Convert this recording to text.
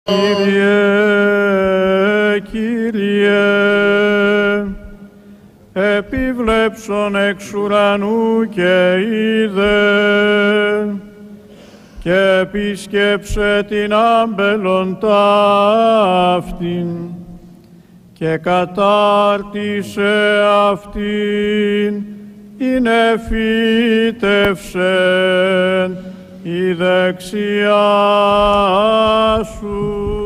Κύριε, Κύριε, επίβλεψον εξ ουρανού και είδε και επίσκεψε την άμπελον ταύτην και κατάρτισε αυτήν ειναι φύτευσεν η δεξιά σου.